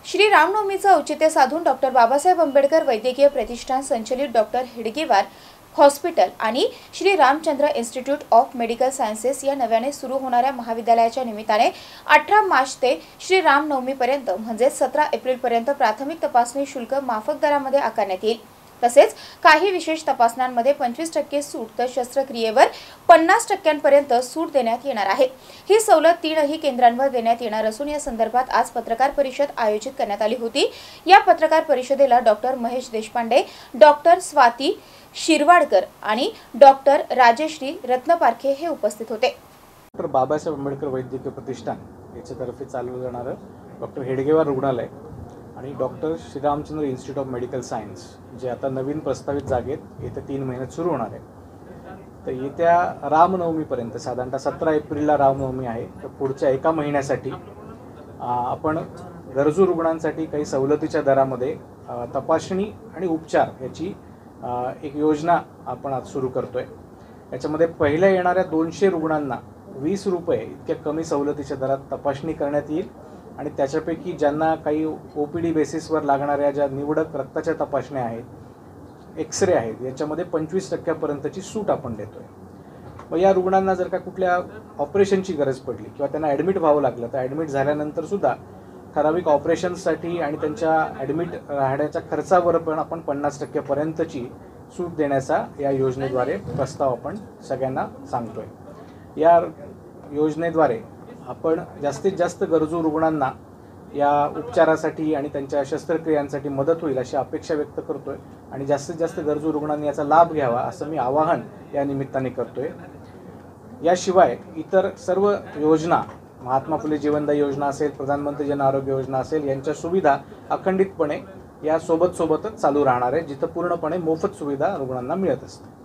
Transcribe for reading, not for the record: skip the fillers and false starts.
श्री रामनवमीचं औचित्य साधून डॉक्टर बाबासाहेब आंबेडकर वैद्यकीय प्रतिष्ठान संचलित डॉक्टर हेडगेवार हॉस्पिटल आणि Shri Ramchandra institute of medical sciences या नव्याने सुरू होणाऱ्या महाविद्यालयाच्या निमित्ताने 18 मार्च ते श्री रामनवमीपर्यंत म्हणजे 17 एप्रिलपर्यंत प्राथमिक तपासणी शुल्क माफक दरामध्ये आकारण्यात येईल। तसेच काही विशेष तपासण्यांमध्ये 25% सूट तर शस्त्रक्रियेवर 50% सूट देण्यात येणार आहे। ही सवलत तीनही केंद्रांवर देण्यात येणार असून या संदर्भात आज पत्रकार परिषद आयोजित करण्यात आली होती। या पत्रकार परिषदेला डॉक्टर महेश देशपांडे, डॉक्टर स्वाती शिरवाडकर आणि डॉक्टर राजश्री रत्नपारखे हे उपस्थित होते। डॉक्टर बाबासाहेब आंबेडकर वैद्यकीय प्रतिष्ठान याच्यातर्फे चालवलं जाणारं डॉक्टर हेडगेवार रुग्णालय आणि doctor Shri Ramchandra institute of medical science जे आता नवीन प्रस्तावित जागेत येत्या 3 महिन्यात सुरू होणार आहे। तर येत्या रामनवमीपर्यंत साधारणतः 17 एप्रिलला रामनवमी आहे, तर पुढच्या 1 महिन्यासाठी आपण गरजू रुग्णांसाठी काही सवलतीच्या दरामध्ये तपासणी आणि उपचार याची एक योजना आपण आज सुरू करतोय। याच्यामध्ये पहिल्या येणाऱ्या 200 रुग्णांना 20 रुपये इतक्या कमी सवलतीच्या दरात तपासणी करण्यात येईल आणि त्याच्यापैकी ज्यांना काही OPD बेसिसवर लागणाऱ्या ज्या निवडक रक्ताच्या तपासण्या आहेत, एक्सरे आहेत, याच्यामध्ये 25% सूट आपण देतोय। मग या रुग्णांना जर का कुठल्या ऑपरेशनची गरज पडली किंवा त्यांना ॲडमिट व्हावं लागलं तर ॲडमिट झाल्यानंतर सुद्धा ठराविक ऑपरेशन्ससाठी आणि त्यांच्या ॲडमिट राहण्याच्या खर्चावर पण आपण 50% सूट देण्याचा या योजनेद्वारे प्रस्ताव आपण सगळ्यांना सांगतोय। या योजनेद्वारे आपण जास्तीत जास्त गरजू रुग्णांना या उपचारासाठी आणि त्यांच्या शस्त्रक्रियांसाठी मदत होईल अशी अपेक्षा व्यक्त करतोय आणि जास्तीत जास्त गरजू रुग्णांनी याचा लाभ घ्यावा असं मी आवाहन या निमित्ताने करतोय। याशिवाय इतर सर्व योजना, महात्मा फुले जीवनदायी योजना असेल, प्रधानमंत्री जन आरोग्य योजना असेल, यांच्या सुविधा अखंडितपणे या सोबतच चालू राहणार आहे, जिथं पूर्णपणे मोफत सुविधा रुग्णांना मिळत असते।